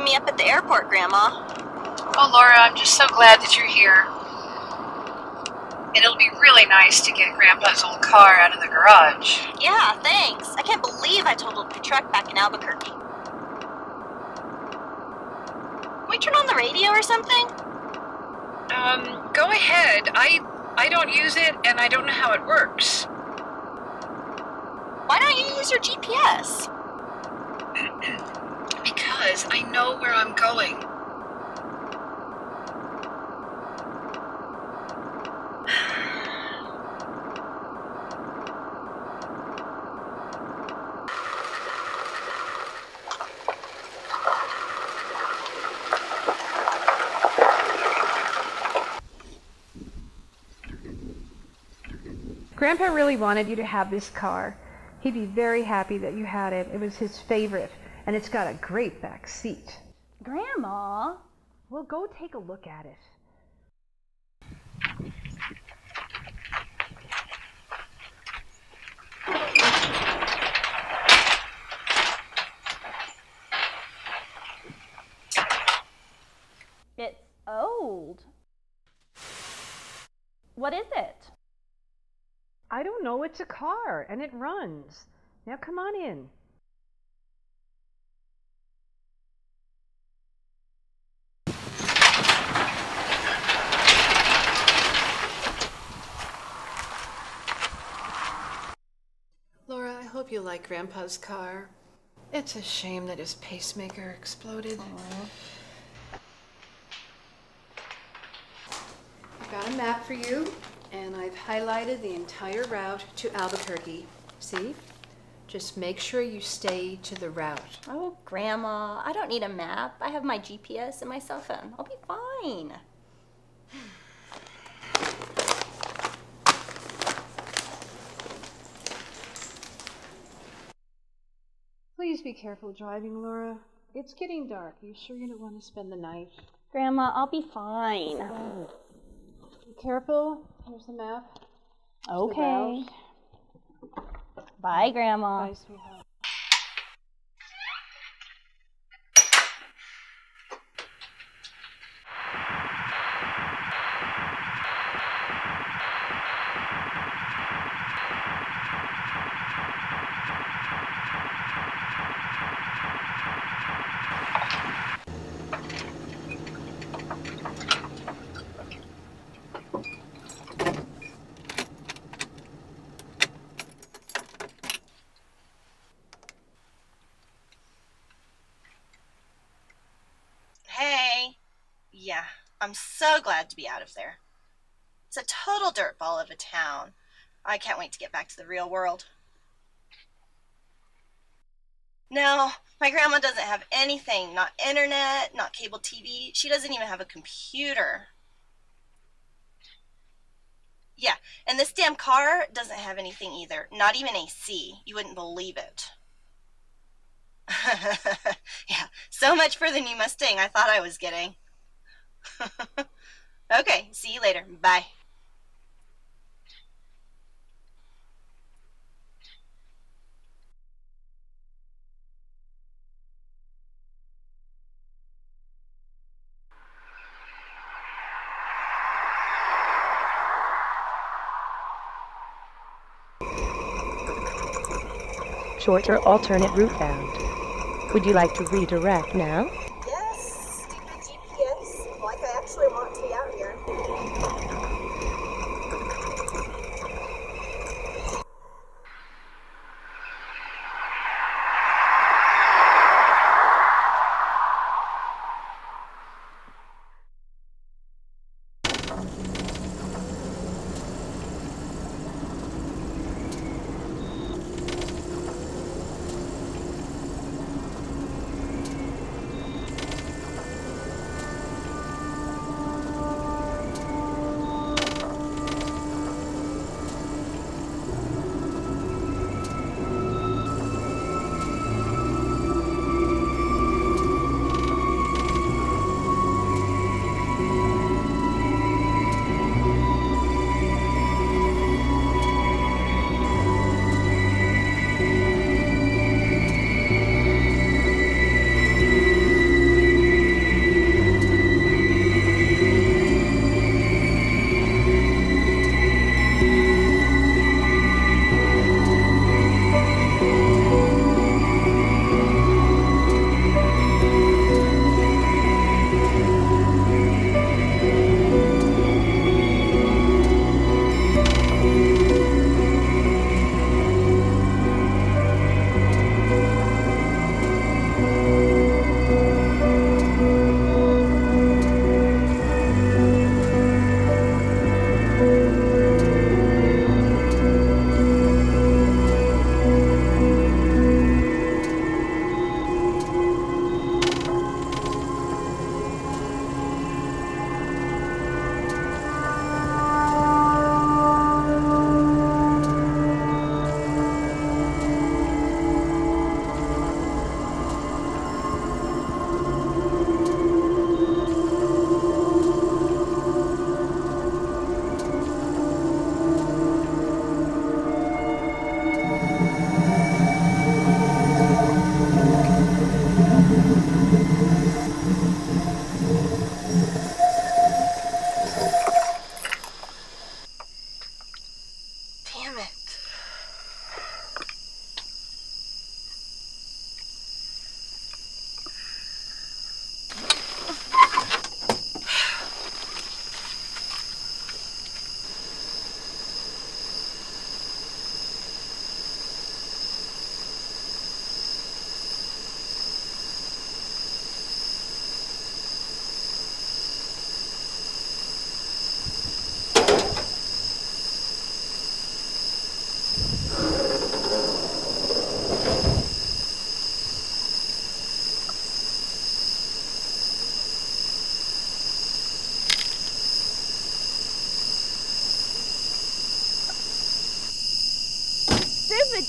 picking me up at the airport, Grandma. Oh, Laura, I'm just so glad that you're here. And it'll be really nice to get Grandpa's old car out of the garage. Yeah, thanks. I can't believe I totaled the truck back in Albuquerque. Can we turn on the radio or something? Go ahead. I don't use it, and I don't know how it works. Why don't you use your GPS? Because I know where I'm going. Grandpa really wanted you to have this car. He'd be very happy that you had it. It was his favorite, and it's got a great back seat. Grandma? Well, go take a look at it. It's old. What is it? I don't know. It's a car, and it runs. Now come on in. Laura, I hope you like Grandpa's car. It's a shame that his pacemaker exploded. I've got a map for you, and I've highlighted the entire route to Albuquerque. See? Just make sure you stay to the route. Oh, Grandma, I don't need a map. I have my GPS and my cell phone. I'll be fine. Please be careful driving, Laura. It's getting dark. Are you sure you don't want to spend the night? Grandma, I'll be fine. Be careful. Here's the map. Okay. Bye, Grandma. Bye, sweetheart. Hey. Yeah, I'm so glad to be out of there. It's a total dirtball of a town. I can't wait to get back to the real world. No, my grandma doesn't have anything. Not internet, not cable TV. She doesn't even have a computer. Yeah, and this damn car doesn't have anything either. Not even AC. You wouldn't believe it. Yeah, so much for the new Mustang I thought I was getting. Okay, see you later. Bye. Short or alternate route bound. Would you like to redirect now? Yes, stupid GPS. Like I actually want to be out here.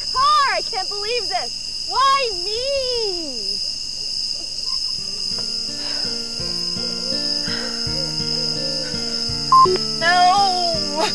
car! I can't believe this! Why me? No!